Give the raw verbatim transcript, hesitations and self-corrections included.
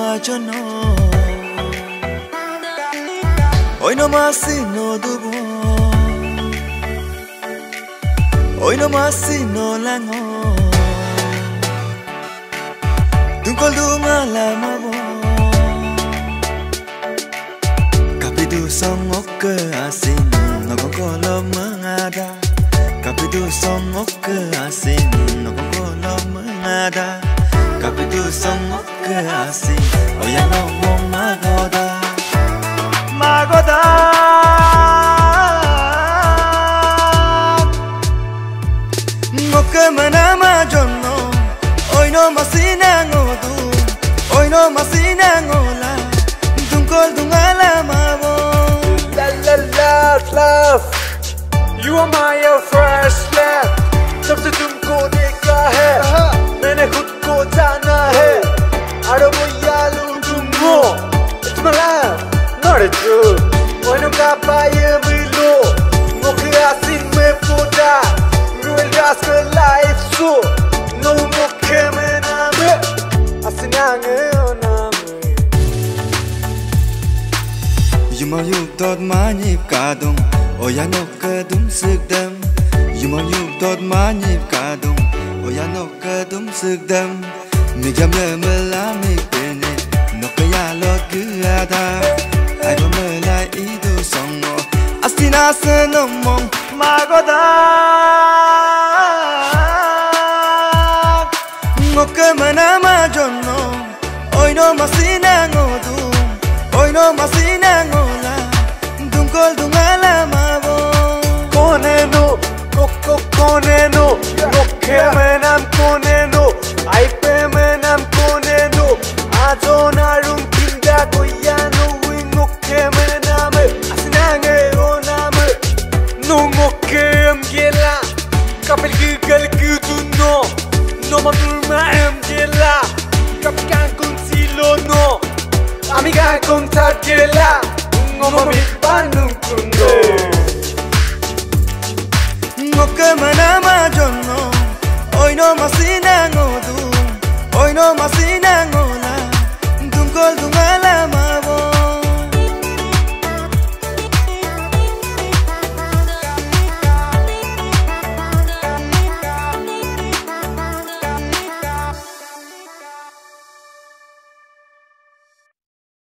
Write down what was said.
majono Hoy no más si no dubo Hoy no más si no lango Tungkol dunga lamabo Kapitu songok ke asin Nagokolo mengada Kapitu songok ke asin Nagokolo mengada Kapitu songok ke asin Oh ya ngomong magoda Magoda Ngoke mana majono Hoy no masina ngodu Hoy no masina ngola Tungkol dungala mabo La la love love You are my first love जब से तुमको देखा है मैंने खुद को जाना है I don't want you to know It's my life, not a joke Why no kapaya below Ngoke asin me poda Real rascal life so No ngoke me name Asinange oname Yuma yuk dot manip kadong Oya no kadum sugdam Yuma yuk dot manip kadong Oya no kadum sugdam Migam le melamik bene No kaya lot guada Ay ko melai idu songo Astina senomong magoda Ngoke mana majono Hoy no masina ngodu Hoy no masina ngola Tungkol dungala mabo Koneno, koko koneno Ngoke menam koneno Aipe menam koneno Azonarum kinda koyano Ngoke mename Asinange oname No ngoke amgela Kapel gugal guduno No madurma amgela Kapkan konsilo no Amiga kontagela Ngoma mitpanung kundo Ngoke mana majono Hoy no masina